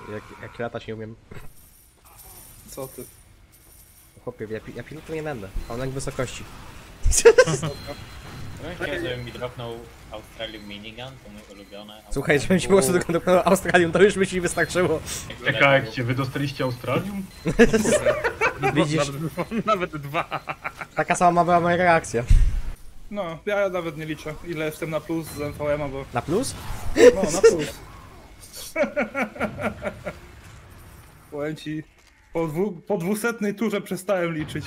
Jak latać nie umiem. Co ty? Chłopie, ja pilotem nie będę. Mam lęk wysokości. Żeby mi dropnął Australian Minigun, to mój ulubiony. Słuchaj, żebym ci po prostu dokonał Australium, to już by ci wystarczyło. Czekajcie, wy dostaliście Australium? Widzisz, Nawet 2. taka sama była moja reakcja. No, ja nawet nie liczę, ile jestem na plus z MVM-a, bo... Na plus? No, na plus. Powiem ci, po 200 turze przestałem liczyć.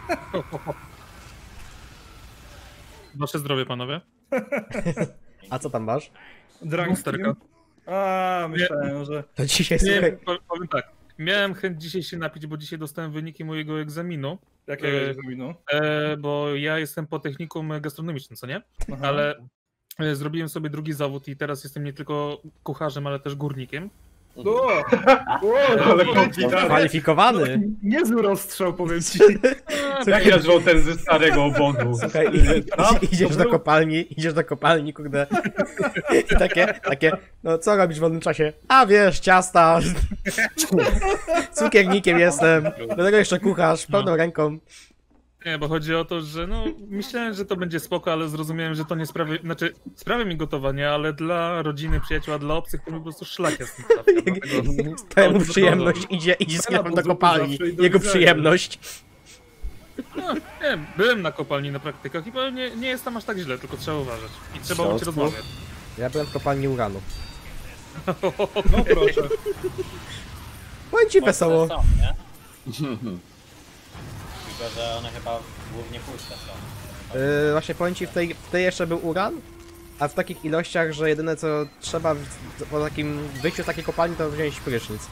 Wasze zdrowie, panowie. A co tam masz? Monsterka. A, myślałem, że... To dzisiaj Nie, słuchaj. powiem tak. Miałem chęć dzisiaj się napić, bo dzisiaj dostałem wyniki mojego egzaminu. Jakiego egzaminu? Bo ja jestem po technikum gastronomicznym, co nie? Aha. Ale zrobiłem sobie drugi zawód i teraz jestem nie tylko kucharzem, ale też górnikiem. Ale komplikowany. Kwalifikowany. Niezły rozstrzał, powiem ci. Jak nazwał ten ze starego obozu? Słuchaj, idziesz do kopalni, kurde. I takie, no co robisz w wolnym czasie? A wiesz, ciasta. Cukiernikiem jestem. Do tego jeszcze kucharz, pełną ręką. Nie, bo chodzi o to, że no myślałem, że to będzie spoko, ale zrozumiałem, że to nie sprawi, znaczy sprawia mi gotowanie, ale dla rodziny, przyjaciół, a dla obcych to mi po prostu szlak jest. Temu przyjemność idzie z kierowem do kopalni. Jego przyjemność. No, nie, byłem na kopalni na praktykach i powiem, nie jest tam aż tak źle, tylko trzeba uważać. I trzeba umieć rozmawiać. Ja byłem w kopalni uranu. No proszę. Powiem ci wesoło. Są, nie? Tylko, że one chyba głównie puste są. Właśnie powiem ci, w tej jeszcze był uran, a w takich ilościach, że jedyne co trzeba po takim wyjściu z takiej kopalni to wziąć prysznic.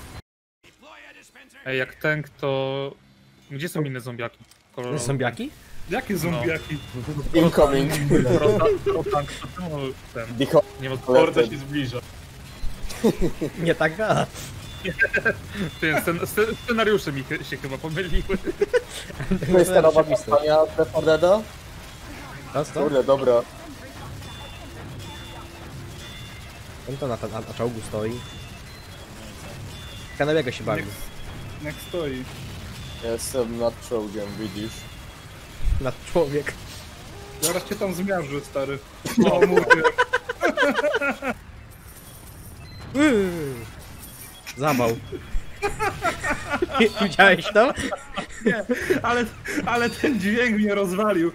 Ej, jak tank, to... Gdzie są inne zombiaki? Zombiaki? Jakie zombiaki? Incoming. Tank, to czemu ten... Nie ma... Horda się zbliża. Nie tak da. Scenariusze mi się chyba pomyliły. To jest ta nowa kampania Left 4 Deada? To co? Kurde, dobra. On to na czołgu stoi. Kanałego się bawi. Jak stoi. Jestem nad czołgiem, widzisz. Nad człowiek. Zaraz cię tam zmiażdży, stary. No, mówię. Zawał. Widziałeś to? Nie, ale ten dźwięk mnie rozwalił.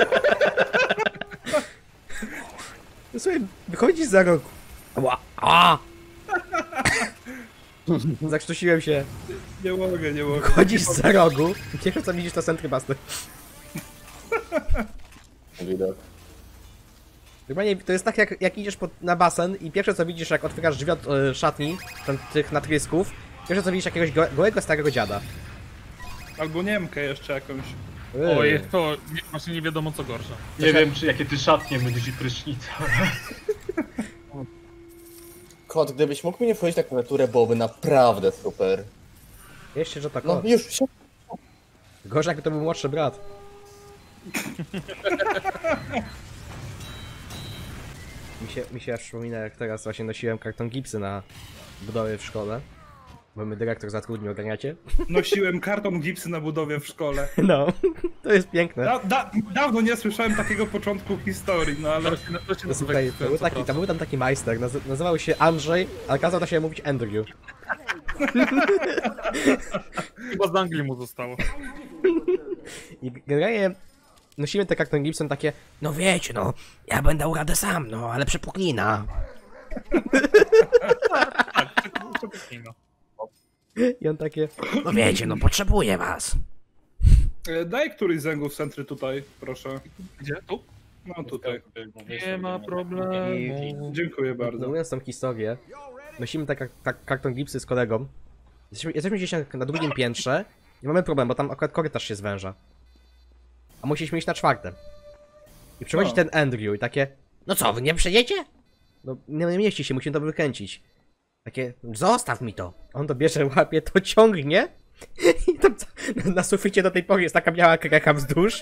Słuchaj, wychodzisz za rok. A! Zakrztusiłem się. Nie mogę. Chodzisz za rogu i pierwsze co widzisz to Sentrybuster. Widok. Chyba nie, to jest tak jak idziesz na basen i pierwsze co widzisz jak otwierasz drzwi od szatni, tych natrysków, pierwsze co widzisz jakiegoś gołego starego dziada. Albo Niemkę jeszcze jakąś. Oj, to właśnie nie wiadomo co gorsza. Nie wiem, czy jakie ty szatnie mylisz i prysznica. Kot, gdybyś mógł mi nie wchodzić na klawiaturę, byłoby naprawdę super. Jeszcze, że tak. No, już się... Gorzej jakby to był młodszy brat. mi się aż przypomina jak teraz właśnie nosiłem karton gipsy na budowie w szkole. Bo mnie dyrektor zatrudnił, ogarniacie? Nosiłem karton gipsy na budowie w szkole. No, to jest piękne. Dawno nie słyszałem takiego początku historii, no ale... No, słuchaj, był tam taki majster, nazywał się Andrzej, ale kazał się mówić Andrew. Chyba z Anglii mu zostało. I generalnie nosimy te karton gipsem takie, no wiecie, no, ja będę dał radę sam, no, ale przepuklina. I on takie, no wiecie, no potrzebuję was. Daj któryś z zęgów centry tutaj, proszę. Gdzie? Tu? No tutaj. Nie ma problemu. Dziękuję bardzo. Mówiąc tą historię, nosimy te karton gipsy z kolegą. Jesteśmy gdzieś na drugim piętrze i mamy problem, bo tam akurat korytarz się zwęża. A musieliśmy iść na 4. I przychodzi ten Andrew i takie, no co, wy nie przejdziecie? No nie mieści się, musimy to wykręcić. Takie, zostaw mi to. On to bierze, łapie, to ciągnie. I tam na suficie do tej pory jest taka biała krecha wzdłuż.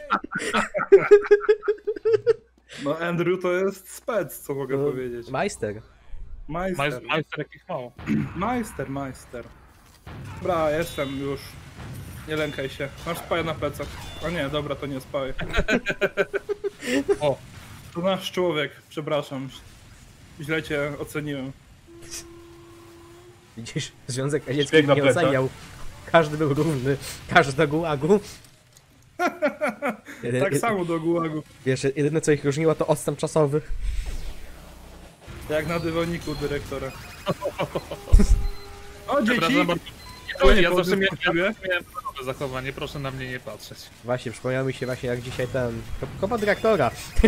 No Andrew to jest spec, co mogę powiedzieć. Majster. Majster. Majster jakich mało. Majster. Dobra, jestem już. Nie lękaj się. Masz spaję na plecach. A nie, dobra, to nie spaję. O, To nasz człowiek, przepraszam. Źle cię oceniłem. Widzisz, Związek Radziecki Szpieg na nie plecach. oceniał. Każdy był równy. Każdy do gułagu. Tak samo do gułagu. Wiesz, jedyne co ich różniło to odstęp czasowy. Jak na dywaniku dyrektora. O, dzieci! przepraszam bardzo. To nie Ja zawsze podniósł po ciebie. miałem nowe zachowanie, proszę na mnie nie patrzeć. Właśnie, przypomniał mi się właśnie jak dzisiaj ten... Kopa dyrektora.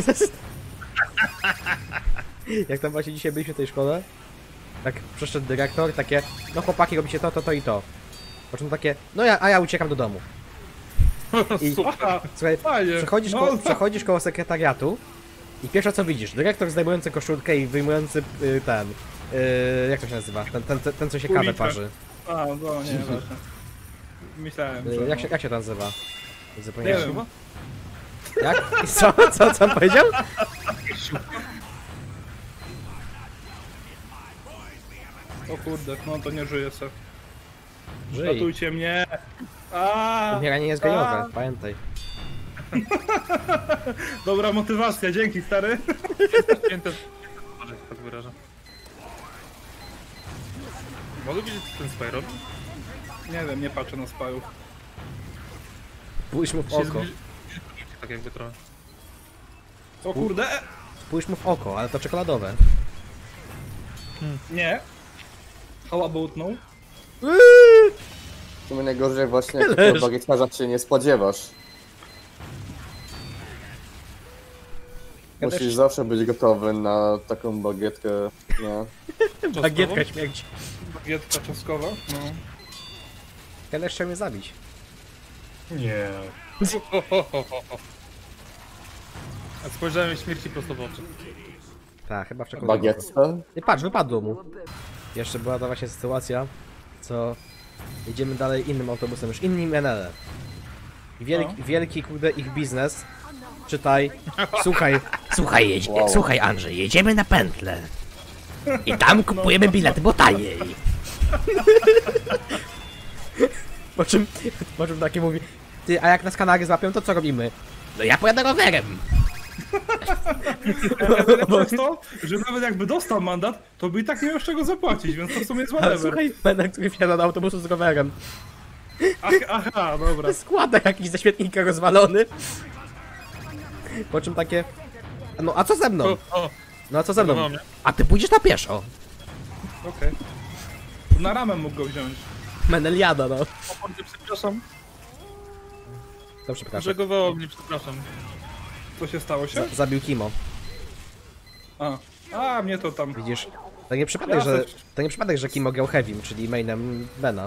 Jak tam właśnie dzisiaj byliśmy w tej szkole. Tak przyszedł dyrektor, takie... No chłopaki, robicie to i to. Po czym takie... No ja uciekam do domu. I Aha, słuchaj, fajnie. przechodzisz koło sekretariatu i pierwsze co widzisz, dyrektor zdejmujący koszulkę i wyjmujący ten... jak to się nazywa? Ten co się kawę Uliczę. parzy. A, no nie, właśnie. Myślałem, że... Jak się to nazywa? Nie Zapomniałem. wiem. Jak? I co on powiedział? O kurde, no to nie żyję se. Żyj. Ratujcie mnie! A, Umieranie jest gejowe, pamiętaj. dobra motywacja, dzięki stary. Święte... Może tak wyrażę. Mogę widzieć ten Spyro? Nie wiem, nie patrzę na spajów. Spójrz mu w Się oko. zbliży- Tak jakby trochę. O kurde! Spójrz mu w oko, ale to czekoladowe. Nie. How about no? W sumie najgorzej właśnie, jak takiego bagietkarza się nie spodziewasz. Musisz zawsze być gotowy na taką bagietkę, nie? Bagietka śmierci. Bagietka czaskowa? No. Keller chciał mnie zabić. Nie. A spojrzałem śmierci prosto w oczy. Tak, chyba w czekoladowe. Bagietce? I patrz, wypadło mu. Jeszcze była ta właśnie sytuacja, co... Jedziemy dalej innym autobusem, już innym NL. Wielki kurde ich biznes. Czytaj. Słuchaj, Wow. słuchaj Andrzej, jedziemy na pętlę. I tam kupujemy bilety, bo taniej. Po czym takie mówi, ty, a jak nas Kanary złapią, to co robimy? No ja pojadę rowerem. Najlepsze to, że nawet jakby dostał mandat, to by i tak nie miał z czego zapłacić, więc to w sumie jest Ale whatever. słuchaj, Benek, który wsiada do autobusu z rowerem. Aha, dobra. Składek jakiś ze świetnika rozwalony. Po czym takie... No a co ze mną? O, No a co ze mną? Zadawał mnie. A ty pójdziesz na pieszo. Okej. Na ramę mógł go wziąć. Meneliada, no. o kurde, przepraszam. To przepraszam. Brzegowało mnie, przepraszam. Co się stało się? Zabił Kimo. A, mnie to tam... Widzisz? To nie przypadek, że Kimo grał Heavym, czyli mainem Bena.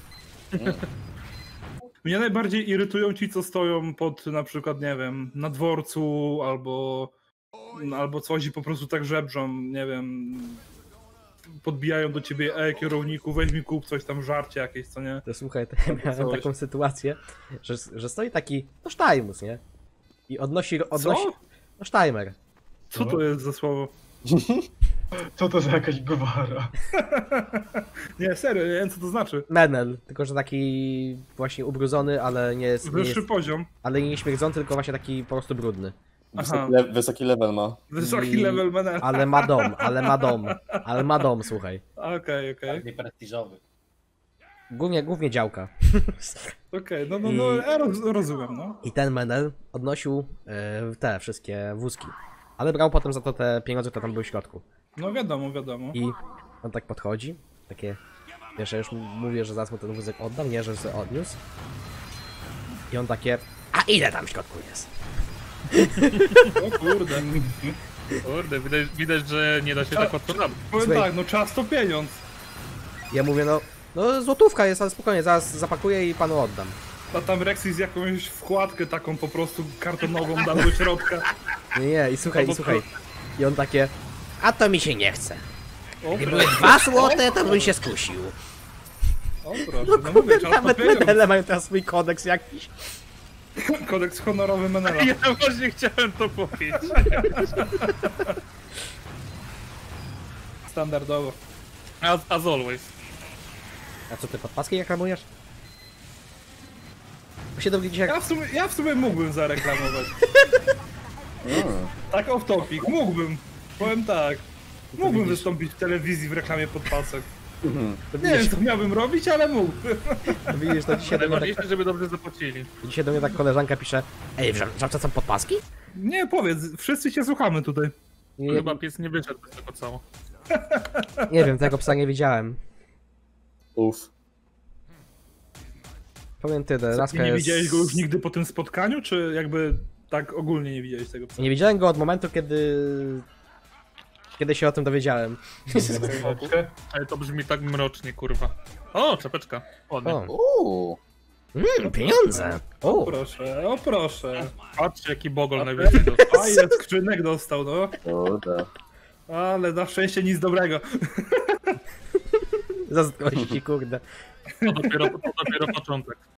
Mnie najbardziej irytują ci, co stoją pod na przykład, nie wiem, na dworcu albo coś i po prostu tak żebrzą, nie wiem, podbijają do ciebie, kierowniku, weź mi kup coś tam, żarcie jakieś, co nie? To słuchaj, miałem coś. taką sytuację, że stoi taki, no Steimus, nie? I odnosi... No Steimer. Co to jest za słowo? Co to za jakaś gwara? Nie, serio, nie wiem co to znaczy. Menel, tylko że taki właśnie ubrudzony, ale nie jest... Wyższy poziom. Ale nie śmierdzący, tylko właśnie taki po prostu brudny. Aha. Wysoki level ma. Wysoki I- level menela. Ale ma dom, słuchaj. Okej. Bardziej prestiżowy. Głównie działka. Okej, no, ja rozumiem, no. I ten Menel odnosił te wszystkie wózki. Ale brał potem za to te pieniądze, które tam były w środku. No wiadomo. I on tak podchodzi, takie... Wiesz, ja już mówię, że zaraz mu ten wózek oddam, nie, że sobie odniósł. I on takie... A ile tam w środku jest? O kurde. Kurde, widać, że nie da się tak łatwo nabyć. Powiem Słuchaj. tak, no czas to pieniądz. Ja mówię, no złotówka jest, ale spokojnie, zaraz zapakuję i panu oddam. A tam Rexis jakąś wkładkę taką po prostu kartonową dał do środka. Nie, i słuchaj. I on takie... A to mi się nie chce. O, Gdyby były 2 złote, to bym się skusił. o proszę, no mówię, czas to Nawet pieniądz. Menele mają teraz swój kodeks jakiś. Kodeks honorowy Menela. Ja właśnie chciałem to powiedzieć. Standardowo. As always. A co ty, podpaski reklamujesz? Bo się dowiedzieć jak... Ja w sumie mógłbym zareklamować. Tak off topic, mógłbym. Powiem tak. Mógłbym widzisz. wystąpić w telewizji w reklamie podpasek. To Nie wiem co miałbym robić, ale mógłbym. to widzisz, to dzisiaj do mnie Najważniejsze, tak, żeby dobrze zapłacili. dzisiaj do mnie tak koleżanka pisze: Ej, w Żabce są podpaski? Nie, powiedz, wszyscy cię słuchamy tutaj. Nie, Chyba pies nie wyszedł z tego cało. nie wiem, tego psa nie widziałem. Uff. Powiem tyle, laska Nie jest... widziałeś go już nigdy po tym spotkaniu, czy jakby tak ogólnie nie widziałeś tego psa? Nie widziałem go od momentu, kiedy się o tym dowiedziałem. Chwileczkę. Ale to brzmi tak mrocznie, kurwa. O, czapeczka. Ładnie. O, pieniądze! O, Proszę, o proszę. Patrzcie, jaki bogol najwyższy dostał. A ile skrzynek dostał, no. Kurde. Ale na szczęście nic dobrego. zazdrości, kurde. To dopiero początek.